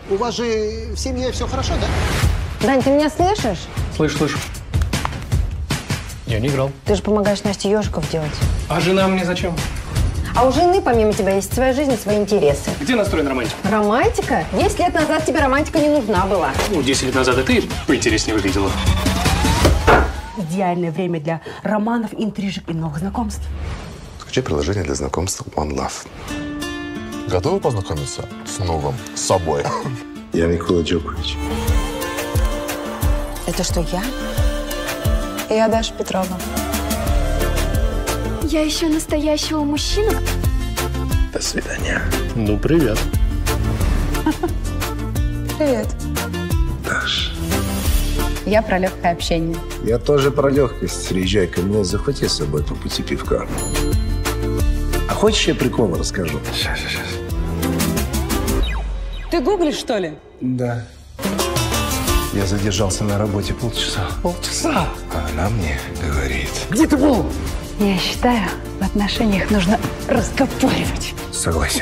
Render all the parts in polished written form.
У вас же в семье все хорошо, да? Дань, ты меня слышишь? Слышу. Я не играл. Ты же помогаешь Насте ежиков делать. А жена мне зачем? А у жены, помимо тебя, есть своя жизнь, свои интересы. Где настроена романтика? Романтика? 10 лет назад тебе романтика не нужна была. Ну, 10 лет назад и ты поинтереснее выглядела. Идеальное время для романов, интрижек и новых знакомств. Скачай приложение для знакомств One Love. Готовы познакомиться с новым собой? Я Микола Джокович. Это что, я? Я Даша Петрова. Я ищу настоящего мужчину. До свидания. Ну, привет. Привет. Даш. Я про легкое общение. Я тоже про легкость. Приезжай ко мне, захвати с собой по пути пивка. А хочешь, я прикол расскажу? Сейчас. Ты гуглишь, что ли? Да. Я задержался на работе полчаса. Полчаса? А она мне говорит. Где ты был? Я считаю, в отношениях нужно разговаривать. Согласен.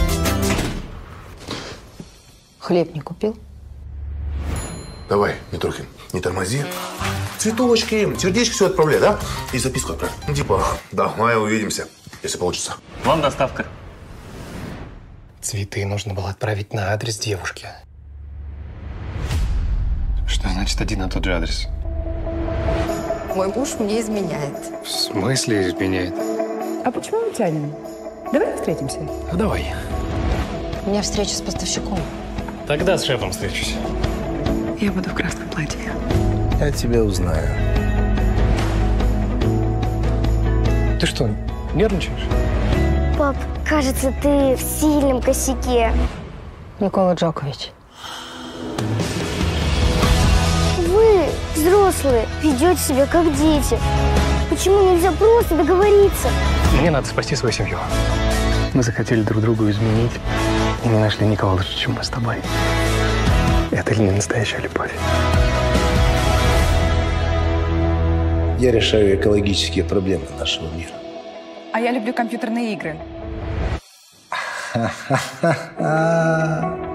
Хлеб не купил? Давай, Митрохин, не тормози. Цветочки, сердечки все отправляй, да? И записку отправь. Ну, типа, да, в мае увидимся, если получится. Вам доставка. Цветы нужно было отправить на адрес девушки. Что значит один и тот же адрес? Мой муж мне изменяет. В смысле изменяет? А почему мы тянем? Давай встретимся. А давай. У меня встреча с поставщиком. Тогда с шефом встречусь. Я буду в красном платье. Я тебя узнаю. Ты что, нервничаешь? Пап, кажется, ты в сильном косяке. Микола Джокович. Вы, взрослые, ведете себя как дети. Почему нельзя просто договориться? Мне надо спасти свою семью. Мы захотели друг другу изменить и не нашли никого лучше, чем мы с тобой. Это ли не настоящая любовь? Я решаю экологические проблемы нашего мира. А я люблю компьютерные игры. Ха-ха-ха.